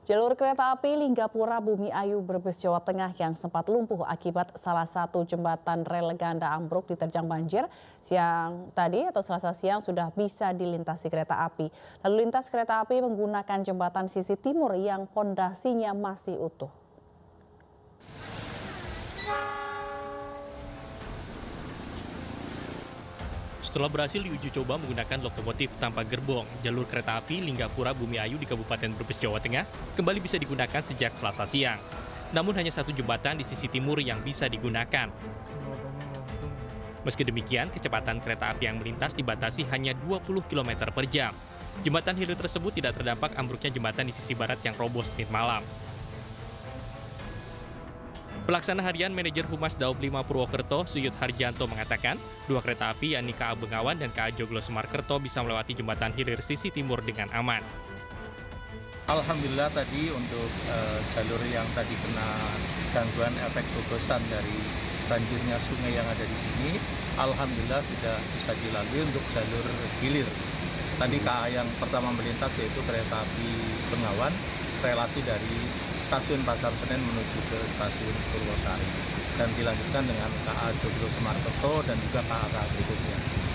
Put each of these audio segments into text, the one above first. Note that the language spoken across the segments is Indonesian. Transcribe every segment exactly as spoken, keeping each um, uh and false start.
Jalur kereta api Linggapura Bumi Ayu Brebes Jawa Tengah yang sempat lumpuh akibat salah satu jembatan rel ganda ambruk diterjang banjir siang tadi atau Selasa siang sudah bisa dilintasi kereta api. Lalu lintas kereta api menggunakan jembatan sisi timur yang pondasinya masih utuh. Setelah berhasil diuji coba menggunakan lokomotif tanpa gerbong, jalur kereta api Linggapura Bumi Ayu di Kabupaten Brebes, Jawa Tengah kembali bisa digunakan sejak Selasa siang. Namun hanya satu jembatan di sisi timur yang bisa digunakan. Meski demikian, kecepatan kereta api yang melintas dibatasi hanya dua puluh kilometer per jam. Jembatan hilir tersebut tidak terdampak ambruknya jembatan di sisi barat yang roboh Senin malam. Pelaksana harian manajer Humas Daob lima Purwokerto, Suyut Harjanto mengatakan, dua kereta api yakni K A Bengawan dan K A Joglo Semarkerto bisa melewati jembatan hilir sisi timur dengan aman. Alhamdulillah tadi untuk uh, jalur yang tadi kena gangguan efek gugusan dari banjirnya sungai yang ada di sini, alhamdulillah sudah bisa dilalui untuk jalur hilir. Tadi K A yang pertama melintas yaitu kereta api Bengawan, relasi dari stasiun Pasar Senen menuju ke stasiun Purwosari dan dilanjutkan dengan K A Joglo Semarkerto dan juga K A K A berikutnya.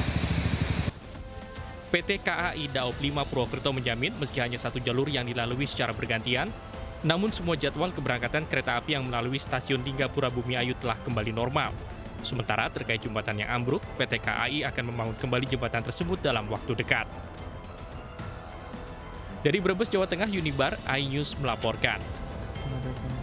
P T K A I Daob lima Purwokerto menjamin meski hanya satu jalur yang dilalui secara bergantian, namun semua jadwal keberangkatan kereta api yang melalui stasiun Linggapura Bumi Ayu telah kembali normal. Sementara terkait jembatan yang ambruk, P T K A I akan membangun kembali jembatan tersebut dalam waktu dekat. Dari Brebes, Jawa Tengah, Unibar, iNews melaporkan.